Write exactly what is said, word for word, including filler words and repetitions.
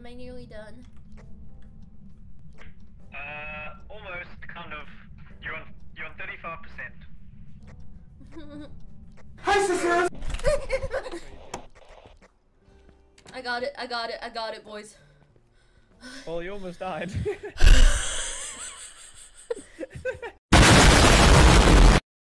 I nearly done? Uh, almost, kind of. You're on, you're on thirty-five percent. Hi, sister! I got it, I got it, I got it, boys. Well, you almost died.